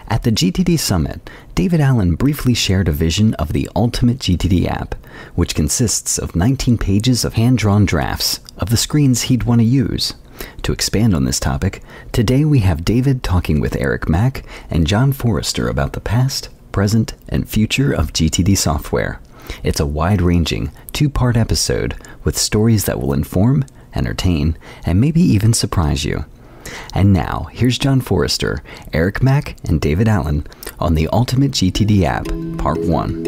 At the GTD Summit, David Allen briefly shared a vision of the ultimate GTD app, which consists of 19 pages of hand-drawn drafts of the screens he'd want to use. To expand on this topic, today we have David talking with Eric Mack and John Forrester about the past, present, and future of GTD software. It's a wide-ranging, two-part episode with stories that will inform, entertain, and maybe even surprise you. And now, here's John Forrester, Eric Mack, and David Allen on the Ultimate GTD App, Part 1.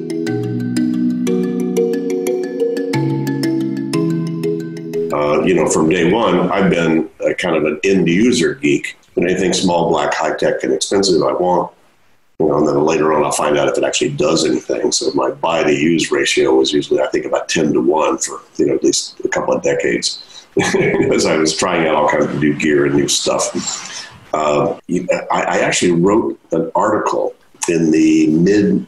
From day one, I've been a kind of an end-user geek. And anything small, black, high-tech, and expensive I want. And then later on, I'll find out if it actually does anything. So my buy-to-use ratio was usually, I think, about 10 to 1 for, at least a couple of decades. As I was trying out all kinds of new gear and new stuff. I actually wrote an article in in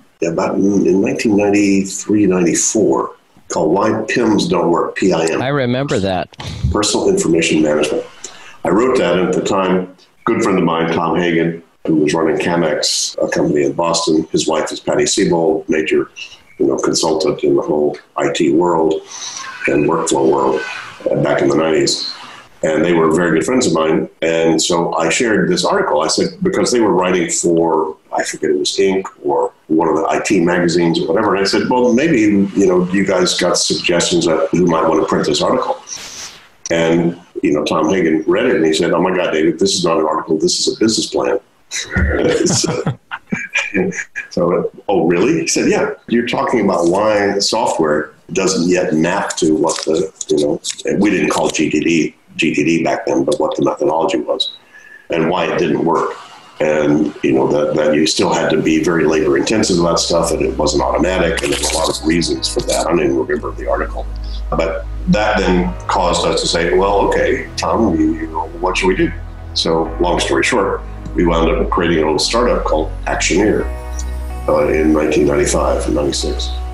1993, 94, called Why PIMs Don't Work, PIM. I remember that. Personal Information Management. I wrote that, and at the time, a good friend of mine, Tom Hagen, who was running Camex, a company in Boston. His wife is Patty Siebold, major consultant in the whole IT world and workflow world back in the 90s. And they were very good friends of mine. And so I shared this article. I said, because they were writing for, I forget it was Inc. or one of the IT magazines or whatever. And I said, well, maybe, you guys got suggestions that you might want to print this article. And, Tom Hagen read it and he said, oh my God, David, this is not an article. This is a business plan. So, oh, really? He said, yeah, you're talking about why software doesn't yet map to what we didn't call GTD back then, but what the methodology was and why it didn't work. And, that you still had to be very labor intensive about stuff and it wasn't automatic. And there were a lot of reasons for that. I don't even remember the article. But that then caused us to say, well, okay, Tom, what should we do? So long story short, we wound up creating a little startup called Actioneer in 1995 and 96.